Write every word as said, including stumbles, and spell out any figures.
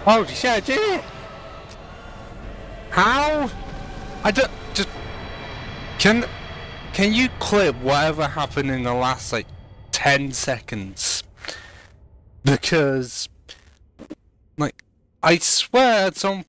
Holy shit, I did it! How? I don't... Just... Can... Can you clip whatever happened in the last, like, ten seconds? Because... Like, I swear at some